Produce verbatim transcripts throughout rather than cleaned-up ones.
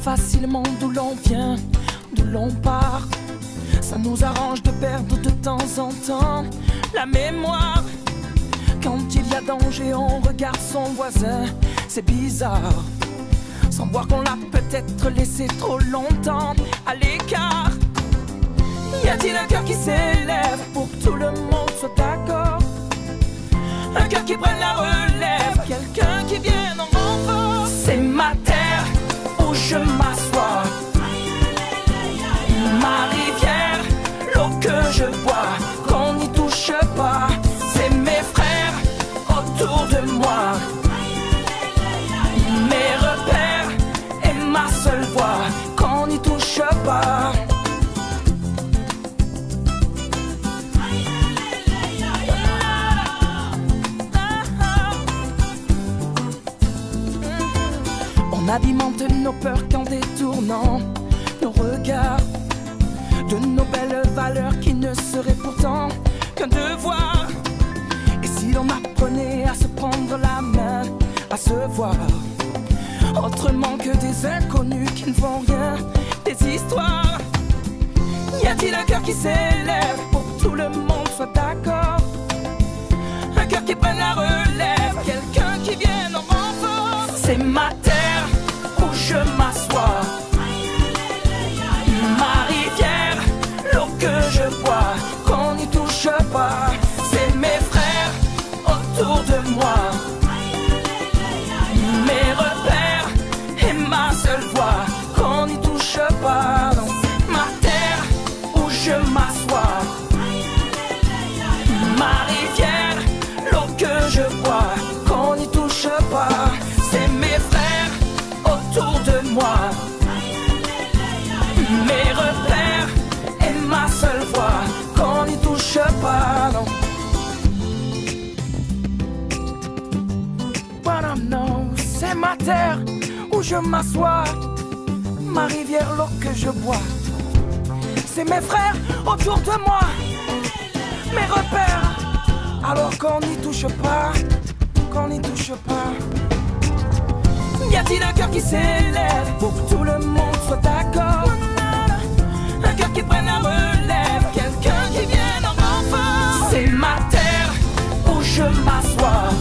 facilement d'où l'on vient, d'où l'on part. Ça nous arrange de perdre de temps en temps la mémoire. Quand il y a danger, on regarde son voisin, c'est bizarre, sans voir qu'on l'a peut-être laissé trop longtemps à l'écart. Y a-t-il un cœur qui s'élève pour que tout le monde soit d'accord? Un cœur qui prenne la relève, quelqu'un qui vienne en renfort. C'est ma terre où je m'assois, ma rivière, l'eau que je bois, qu'on n'y touche pas. C'est mes frères autour de moi, mes repères et ma seule voix, qu'on n'y touche pas. On alimente nos peurs qu'en détournant nos regards de nos belles valeurs qui ne seraient pourtant qu'un devoir. Et si l'on apprenait à se prendre la main, à se voir autrement que des inconnus qui ne font rien, des histoires. Y a-t-il un cœur qui s'élève pour que tout le monde soit d'accord? Un cœur qui prenne la relève, quelqu'un qui vienne en renfort. C'est ma terre où je m'assois, ma rivière, l'eau que je bois, qu'on n'y touche pas. C'est mes frères autour de moi, mes repères et ma seule voix, qu'on n'y touche pas. Non. Ma terre où je m'assois, ma rivière, l'eau que je bois, qu'on n'y touche pas. C'est mes frères autour de moi, mes repères et ma seule voix, qu'on n'y touche pas. Non. What I know, c'est ma terre où je m'assois, ma rivière, l'eau que je bois. C'est mes frères autour de moi, mes repères, alors qu'on n'y touche pas, qu'on n'y touche pas. Y a-t-il un cœur qui s'élève pour que tout le monde soit d'accord? Un cœur qui prenne la relève, quelqu'un qui vienne en renfort. C'est ma terre où je m'assois,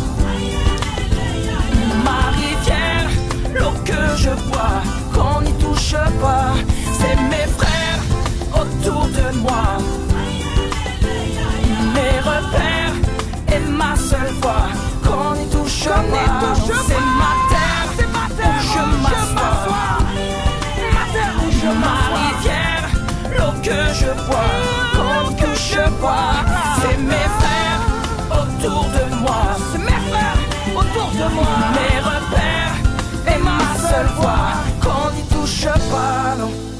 ma rivière, l'eau que je bois, qu'on n'y touche pas. C'est mes frères autour de moi, mes repères et ma seule voix, qu'on n'y touche pas. C'est ma terre où je m'assois, ma rivière, l'eau que je bois, qu'on n'y touche pas. C'est mes frères autour de moi, c'est mes frères autour de moi, mes repères et ma seule voix, qu'on n'y touche pas. Non.